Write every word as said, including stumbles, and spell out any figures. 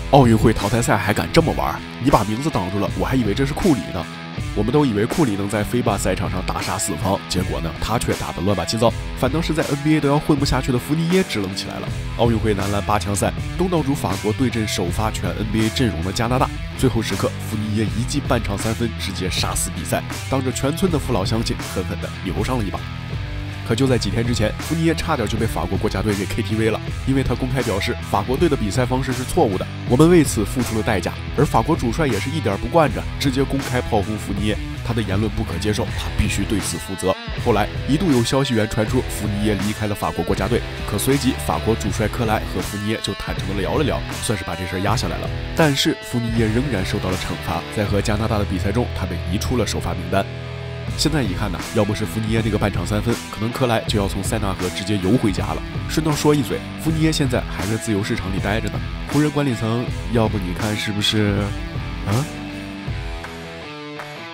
奥运会淘汰赛还敢这么玩？你把名字挡住了，我还以为这是库里呢。我们都以为库里能在FIBA巴赛场上大杀四方，结果呢，他却打得乱八七糟，反倒是在 N B A 都要混不下去的福尼耶支棱起来了。奥运会男篮八强赛，东道主法国对阵首发全 N B A 阵容的加拿大，最后时刻，福尼耶一记半场三分，直接杀死比赛，当着全村的父老乡亲狠狠地扭上了一把。可就在几天之前，福尼耶差点就被法国国家队给 K T V 了，因为他公开表示法国队的比赛方式是错误的，我们为此付出了代价。而法国主帅也是一点不惯着，直接公开炮轰福尼耶，他的言论不可接受，他必须对此负责。后来一度有消息源传出福尼耶离开了法国国家队，可随即法国主帅克莱和福尼耶就坦诚地聊了聊，算是把这事压下来了。但是福尼耶仍然受到了惩罚，在和加拿大的比赛中，他被移出了首发名单。现在一看呢，要不是福尼耶那个半场三分，可能克莱就要从塞纳河直接游回家了。顺道说一嘴，福尼耶现在还在自由市场里待着呢，湖人管理层，要不你看是不是？啊？